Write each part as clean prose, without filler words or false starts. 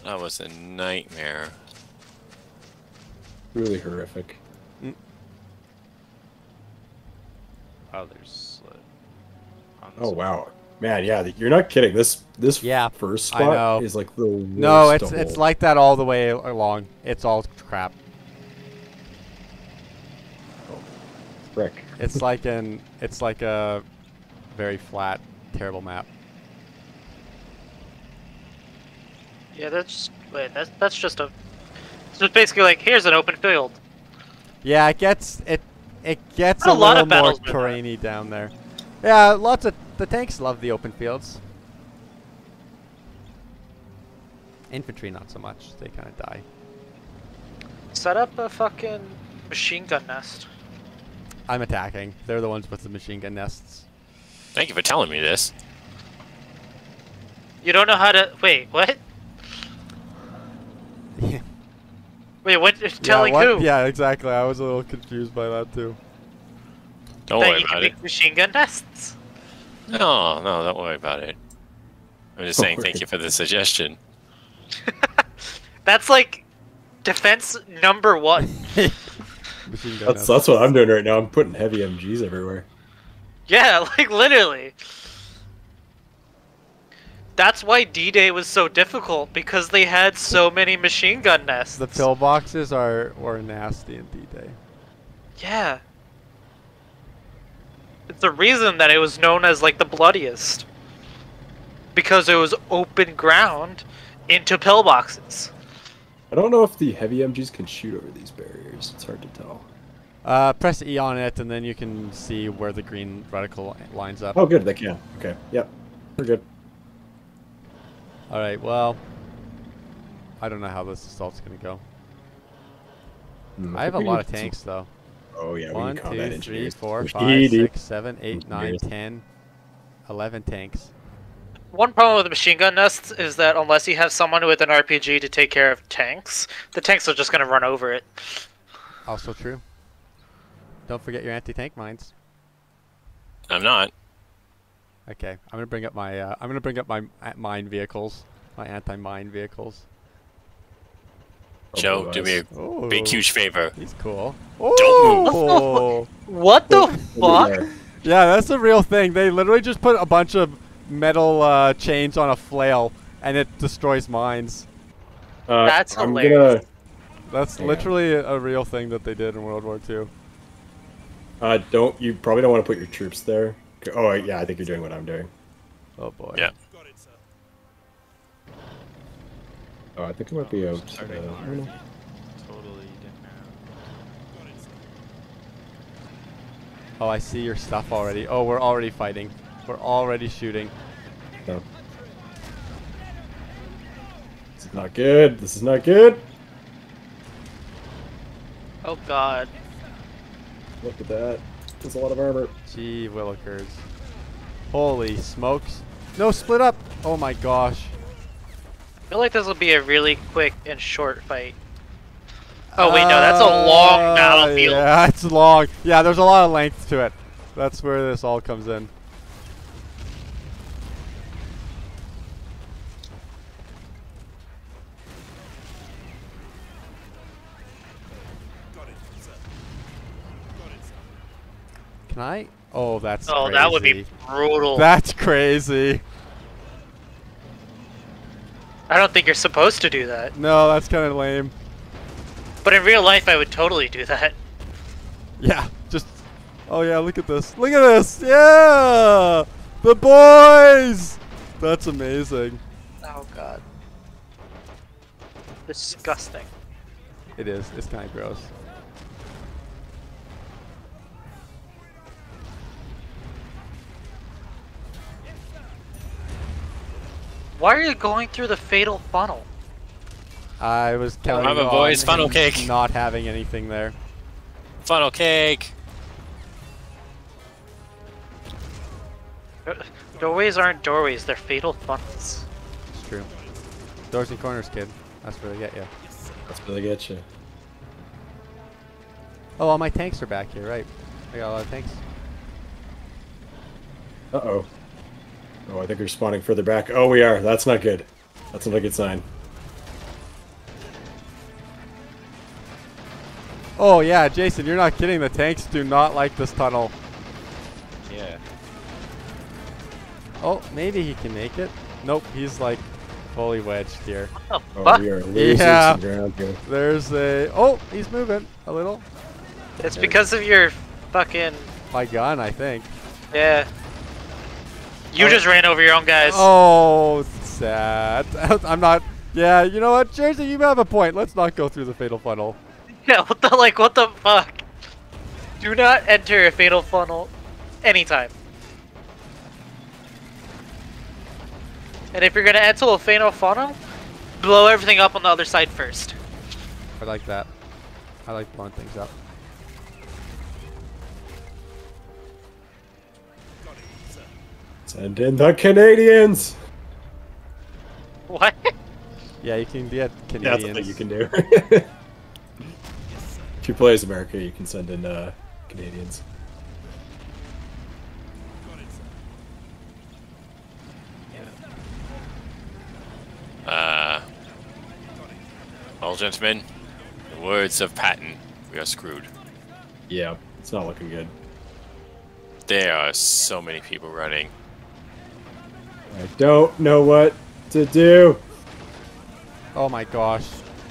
That was a nightmare. Really horrific. Oh, there's. Oh wow, man, yeah, you're not kidding. This Yeah, first I know. spot is like the worst. No, to it's hold. like that all the way along. It's all crap. Frick. It's like a very flat, terrible map. Yeah, that's just a. It's just basically like here's an open field. Yeah, it gets a A lot little of more battles with that. terrainy down there. Yeah, lots of the tanks love the open fields. Infantry not so much. They kind of die. Set up a fucking machine gun nest. I'm attacking. They're the ones with the machine gun nests. Thank you for telling me this. You don't know how to wait. What? Wait, what? Telling who? Yeah, exactly. I was a little confused by that too. Don't That worry you can about it. make machine gun nests. No, don't worry about it. I'm just saying thank you for the suggestion. That's like defense number 1. Machine gun nests. That's what I'm doing right now. I'm putting heavy MGs everywhere. Yeah, like literally. That's why D-Day was so difficult, because they had so many machine gun nests. The pillboxes were nasty in D-Day. Yeah. It's the reason that it was known as like the bloodiest. Because it was open ground into pillboxes. I don't know if the heavy MGs can shoot over these barriers. It's hard to tell. Press E on it, and then you can see where the green reticle lines up. Oh, good, they can. Okay, yep, we're good. All right. Well, I don't know how this assault's gonna go. I have a lot of tanks though. Oh yeah, we 1, need combat 2, 3, engineers. 4, 5, Easy. 6, 7, 8, 9, 10, 11 tanks. One problem with the machine gun nests is that unless you have someone with an RPG to take care of tanks, the tanks are just going to run over it. Also true. Don't forget your anti-tank mines. I'm not. Okay, I'm gonna bring up my mine vehicles, my anti-mine vehicles. Joe, do me a big, huge favor. He's cool. Don't Oh! What the fuck? Yeah, that's a real thing. They literally just put a bunch of metal chains on a flail, and it destroys mines. That's I'm hilarious. That's literally a real thing that they did in World War II. You probably don't want to put your troops there. Oh yeah, I think you're doing what I'm doing. Oh boy. Yeah. Oh, I think it might be out. Totally didn't know. Oh, I see your stuff already. Oh, we're already fighting. We're already shooting. No. This is not good. This is not good. Oh god. Look at that. There's a lot of armor. Gee willikers. Holy smokes. No, split up. Oh my gosh. I feel like this will be a really quick and short fight. Oh wait, no, that's a long battlefield. Yeah, it's long. Yeah, there's a lot of length to it. That's where this all comes in. Can I? Oh, that's crazy. That would be brutal. That's crazy. I don't think you're supposed to do that. No, that's kind of lame. But in real life, I would totally do that. Yeah, just... Oh yeah, look at this. Look at this! Yeah! The boys! That's amazing. Oh god. Disgusting. It is. It's kind of gross. Why are you going through the fatal funnel? I was counting Remember, on boys, funnel him cake. not having anything there. Funnel cake. Doorways aren't doorways, they're fatal funnels. It's true. Doors and corners, kid. That's where they get you. That's where they get you. Oh, all my tanks are back here, right. I got a lot of tanks. Uh-oh. Oh, I think we're spawning further back. Oh, we are. That's not good. That's not a good sign. Oh yeah, Jason, you're not kidding. The tanks do not like this tunnel. Yeah. Oh, maybe he can make it. Nope, he's like fully wedged here. What the Oh, fuck? we are losing Yeah. some ground here. There's a... Oh, he's moving a little. It's because of your fucking... My gun, I think. Yeah. You just ran over your own guys. Oh, sad. I'm not... Yeah, you know what, Jersey, you have a point. Let's not go through the fatal funnel. Yeah, what the fuck? Do not enter a fatal funnel anytime. And if you're gonna enter a fatal funnel, blow everything up on the other side first. I like that. I like blowing things up. Send in the Canadians. What? Yeah, you can get That's Canadians. the thing you can do. If you play as America, you can send in Canadians. Well, gentlemen, the words of Patton, we are screwed. Yeah, it's not looking good. There are so many people running. I don't know what to do. Oh my gosh.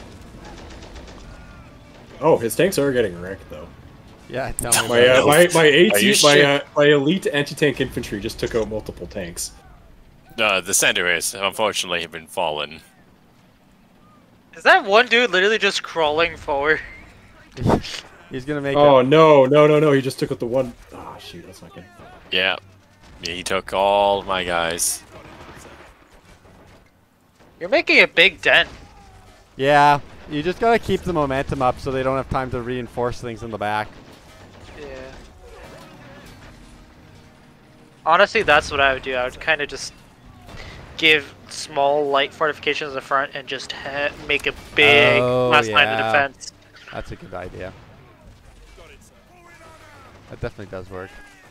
Oh, his tanks are getting wrecked though. Yeah, tell me My about it. my elite anti-tank infantry just took out multiple tanks. The centaurs, unfortunately, have been fallen. Is that one dude literally just crawling forward? He's gonna make Oh it. no! He just took out the one. Oh shoot, that's not good. Yeah. He took all of my guys. You're making a big dent. Yeah, you just gotta keep the momentum up so they don't have time to reinforce things in the back. Yeah. Honestly, that's what I would do. I would kind of just give small, light fortifications in the front and just make a big last line of yeah. defense. That's a good idea. That definitely does work.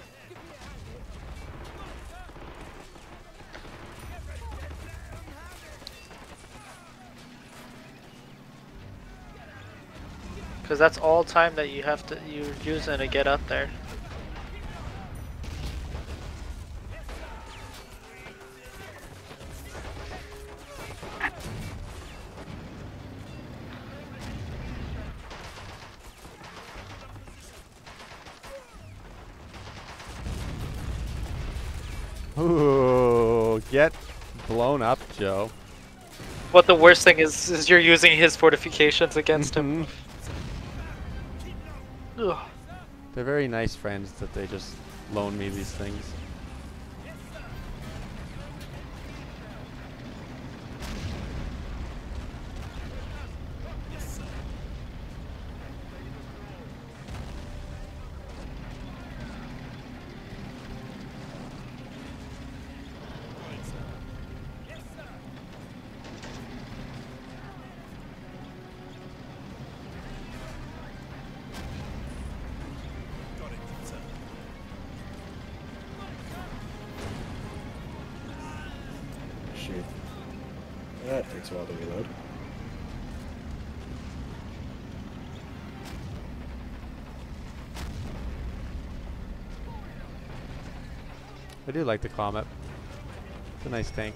Because that's all time that you're using to get up there. Ooh, get blown up, Joe. What the worst thing is you're using his fortifications against him. Ugh. They're very nice friends that they just loan me these things. Shoot. That takes a while to reload. I do like the Comet. It's a nice tank.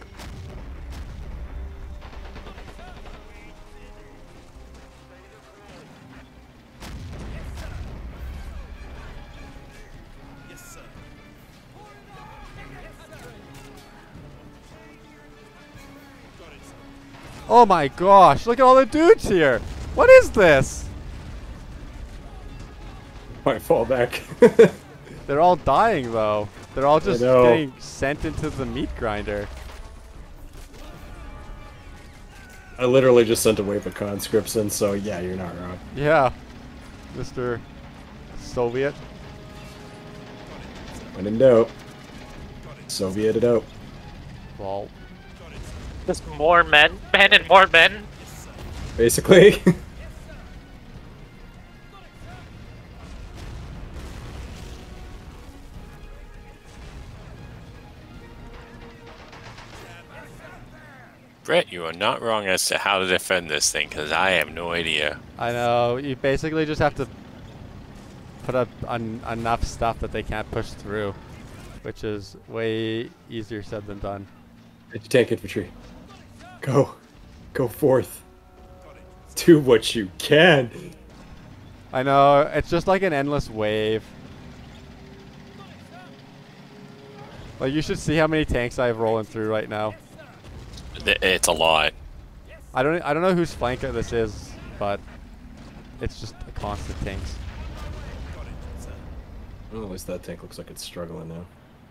Oh my gosh, look at all the dudes here! What is this? Might fall back. They're all dying though. They're all just know. getting sent into the meat grinder. I literally just sent a wave of conscripts in, so yeah, you're not wrong. Yeah, Mr. Soviet. When in doubt, Soviet it out. Well, Just more men and more men. Basically. Brett, you are not wrong as to how to defend this thing, because I have no idea. I know. You basically just have to put up enough stuff that they can't push through, which is way easier said than done. Tank infantry. Go. Go forth. Do what you can. I know. It's just like an endless wave. Like, you should see how many tanks I have rolling through right now. It's a lot. I don't know whose flank this is, but it's just a constant tanks. Well, at least that tank looks like it's struggling now.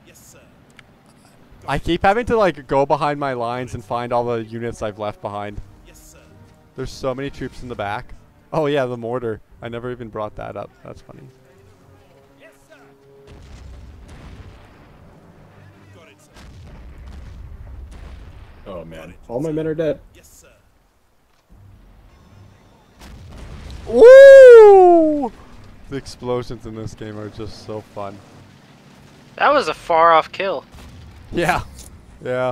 I keep having to like go behind my lines and find all the units I've left behind. There's so many troops in the back. Oh yeah, the mortar. I never even brought that up. That's funny. Oh man, all my men are dead. Woo! The explosions in this game are just so fun. That was a far off kill. Yeah. Yeah.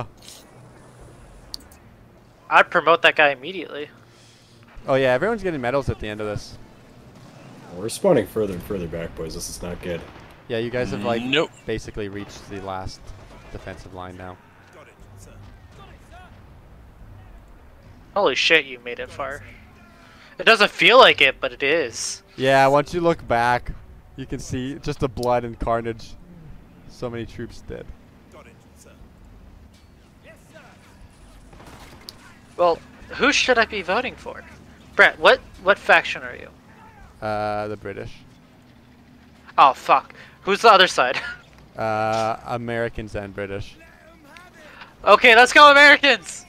I'd promote that guy immediately. Oh yeah, everyone's getting medals at the end of this. We're spawning further and further back, boys. This is not good. Yeah, you guys have like Nope. basically reached the last defensive line now. Holy shit, you made it far. It doesn't feel like it, but it is. Yeah, once you look back, you can see just the blood and carnage. So many troops dead. Well, who should I be voting for? Brett, what faction are you? The British. Oh, fuck. Who's the other side? Americans and British. Okay, let's go Americans!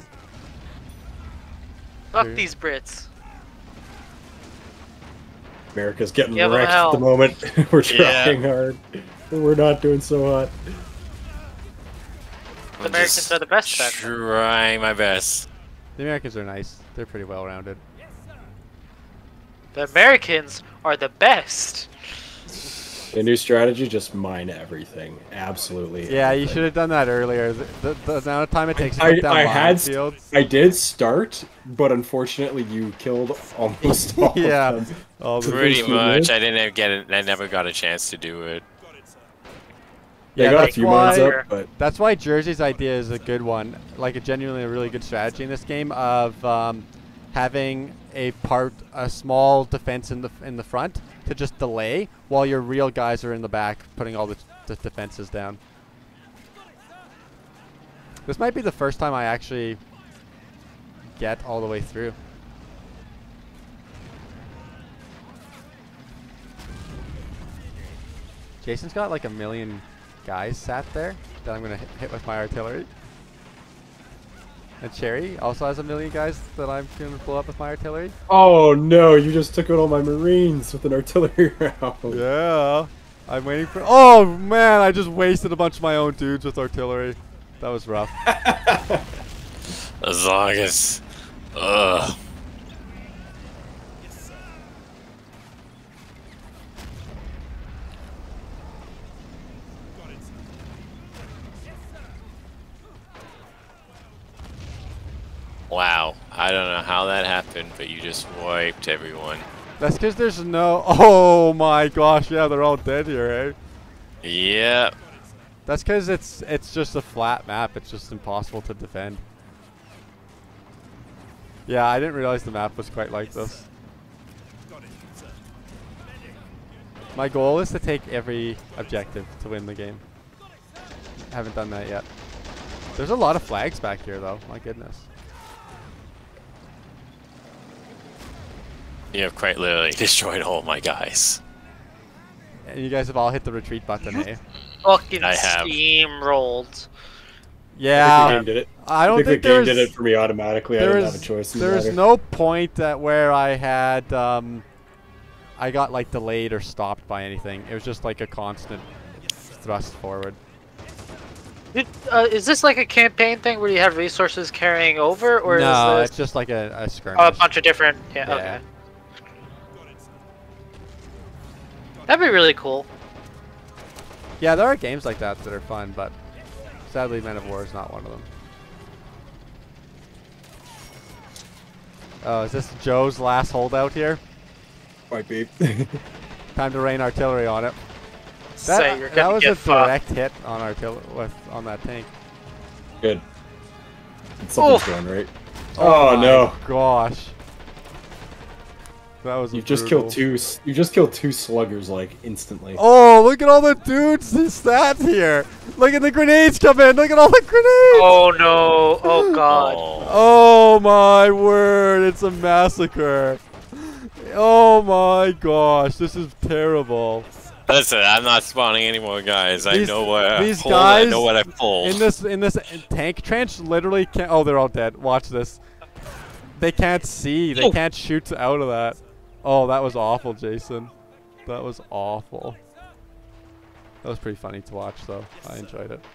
Fuck Here. these Brits. America's getting Yeah, wrecked well. at the moment. We're Yeah. trying hard. But we're not doing so hot. The Americans are the best faction. Trying my best. The Americans are nice. They're pretty well rounded. The Americans are the best. The new strategy, just mine everything. Absolutely. Yeah, you everything. should have done that earlier. The amount of time it takes to put down minefields. I did start, but unfortunately you killed almost all Yeah. of them. All the Pretty first few much. minutes. I didn't get it. I never got a chance to do it. They Yeah, got a that's few mines why. up, but That's why Jersey's idea is a good one. Like a genuinely a really good strategy in this game of having a small defense in the front to just delay while your real guys are in the back putting all the defenses down. This might be the first time I actually get all the way through. Jason's got like 1 million guys sat there that I'm gonna hit with my artillery. And Cherry also has 1 million guys that I'm gonna blow up with my artillery. oh no, you just took out all my marines with an artillery round. Yeah, I'm waiting for. Oh man, I just wasted a bunch of my own dudes with artillery. That was rough. As long as. Ugh. Wow. I don't know how that happened, but you just wiped everyone. That's because there's no. Oh my gosh, yeah, they're all dead here, eh? Yeah. That's because it's just a flat map. It's just impossible to defend. Yeah, I didn't realize the map was quite like this. My goal is to take every objective to win the game. Haven't done that yet. There's a lot of flags back here, though. My goodness. You have quite literally destroyed all my guys. And you guys have all hit the retreat button, eh? Fucking I have. steamrolled. I Yeah. think the game did it. I don't think think the there game was, did it for me automatically. I there didn't was, have a choice. in the there was matter. no point at where I had I got like delayed or stopped by anything. It was just like a constant thrust forward. Is this like a campaign thing where you have resources carrying over, or No, is it's this just like a skirmish. a bunch of different? Yeah, Yeah. okay. That'd be really cool. Yeah, there are games like that that are fun, but sadly, Men of War is not one of them. Oh, is this Joe's last holdout here? Might be. Time to rain artillery on it. Say you're That gonna was get a fucked. direct hit on artillery on that tank. Good. Something's Oof. going right. Oh, no! my gosh. That was You just killed two. You just killed two sluggers like instantly. Oh, look at all the dudes stat here. Look at the grenades come in. Look at all the grenades. Oh no! Oh god! Oh my word! It's a massacre. Oh my gosh! This is terrible. Listen, I'm not spawning anymore, guys. I know what I these pulled. guys I know what I pulled. in this tank trench literally can't. Oh, they're all dead. Watch this. They can't see. They can't shoot out of that. Oh, that was awful, Jason. That was awful. That was pretty funny to watch, though. I enjoyed it.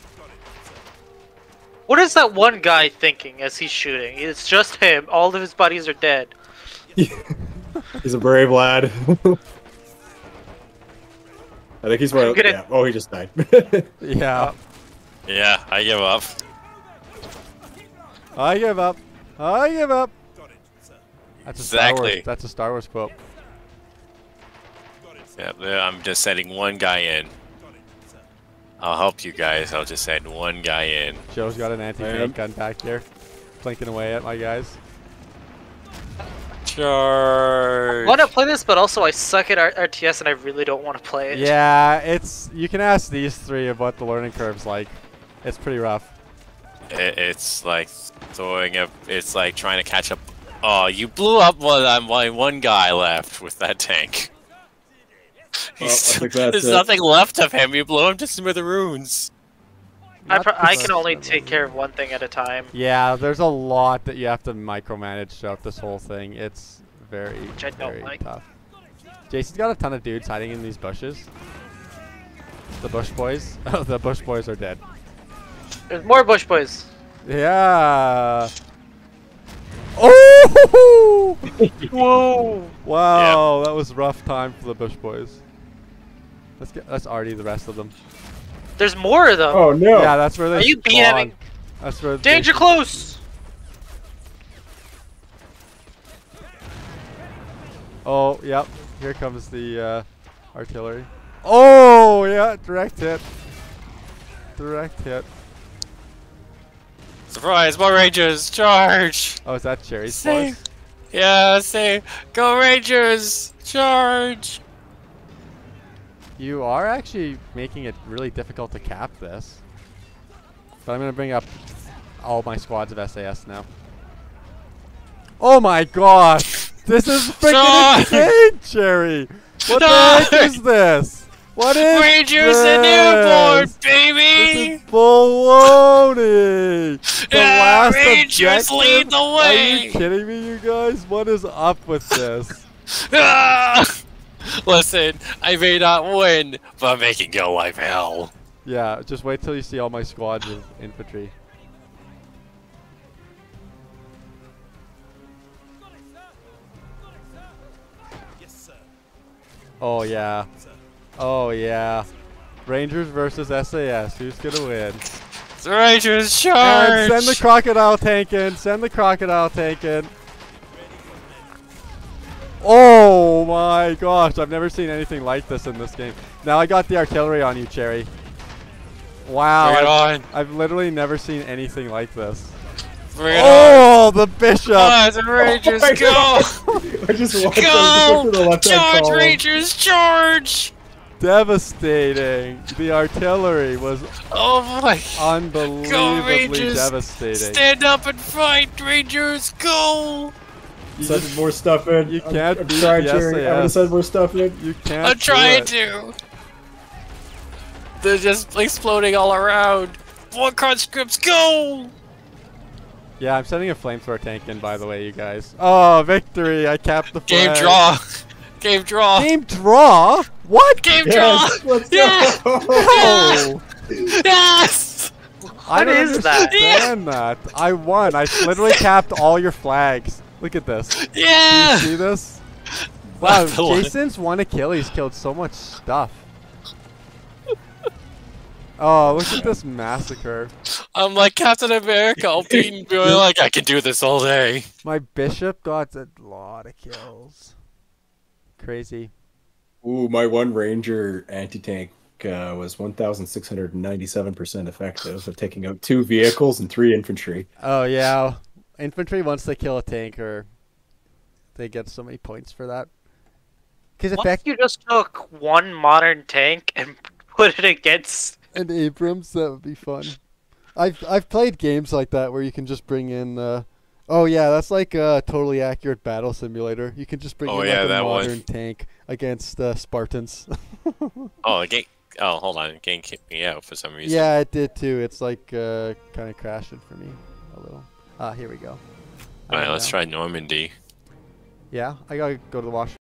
What is that one guy thinking as he's shooting? It's just him. All of his buddies are dead. He's a brave lad. I think he's one. Yeah. Oh, he just died. Yeah. Yeah, I give up. I give up. I give up. That's a Star Wars, Exactly. that's a Star Wars quote. Yep, I'm just sending one guy in. I'll help you guys. I'll just send one guy in. Joe's got an anti-tank gun back here, blinking away at my guys. Charge. I want to play this, but also I suck at RTS and I really don't want to play it. Yeah, it's. You can ask these three of what the learning curve's like. It's pretty rough. It's like throwing a. It's like trying to catch up. Oh, you blew up one guy left with that tank. Well, I think that's There's it. nothing left of him. You blew him to smithereens. I can only take care of one thing at a time. Yeah, there's a lot that you have to micromanage throughout this whole thing. It's very, Which I don't very like. tough. Jason's got a ton of dudes hiding in these bushes. The bush boys. Oh, the bush boys are dead. There's more bush boys. Yeah. Oh! Whoa! Wow, that was a rough time for the bush boys. Let's arty the rest of them. There's more of them. Oh no! Yeah, that's where they Are you spawn. BMing? That's where Danger close! Oh, yep. Here comes the artillery. Oh, yeah, direct hit. Direct hit. Surprise! More Rangers! Charge! Oh, is that Cherry's Say, voice? yeah, say, go Rangers! Charge! You are actually making it really difficult to cap this. But I'm going to bring up all my squads of SAS now. Oh my gosh! This is freaking insane, Cherry! What the heck is this? What is Rangers this? and airborne, This baby! is baloney! The Yeah, last Rangers objective? lead the Are way! you kidding me, you guys? What is up with this? Ah! Listen, I may not win, but I'm making your life hell. Yeah, just wait till you see all my squads of infantry. Oh yeah. Oh yeah. Rangers versus SAS. Who's gonna win? The Rangers And charge! send the crocodile tank in. Send the crocodile tank in. Oh my gosh, I've never seen anything like this in this game. Now I got the artillery on you, Cherry. Wow, Bring it on! I've literally never seen anything like this. Bring it on! Oh, the bishop! Ah, the Rangers my go! I just watched. I just Go! looked to the left-hand Charge, column. Rangers, charge! Devastating. The artillery was Oh my! unbelievably Rangers! devastating. Stand up and fight, Rangers, go! You Send just- more stuff in. you can't I'm beat trying, the Jerry. I'm gonna SAS. send more stuff in. You can't I'm do trying it. to! They're just exploding all around! More conscripts, go! Yeah, I'm sending a flamethrower tank in, by the way, you guys. Oh, victory! I capped the flag. Game draw! Game draw! Game draw? What? Game Yes, draw! let's Yeah! go. No! Yes! I don't is that? understand that. I won. I literally capped all your flags. Look at this. Do Yeah! you see this? Wow, That's the one. Jason's one Achilles killed so much stuff. Oh, look at this massacre. I'm like Captain America, all beat and doing like I can do this all day. My bishop got a lot of kills. Crazy. Ooh, my one ranger anti-tank was 1,697% effective of taking out 2 vehicles and 3 infantry. Oh yeah, infantry once they kill a tank, or they get so many points for that. Because What if you just took one modern tank and put it against an Abrams, that would be fun. I've played games like that where you can just bring in. Oh yeah, that's like a totally accurate battle simulator. You can just bring in like a modern tank against Spartans. Oh, the game. Oh, hold on, the game kicked me out for some reason. Yeah, it did too. It's like kind of crashing for me a little. Here we go. Alright, let's try Normandy. Yeah, I gotta go to the washroom.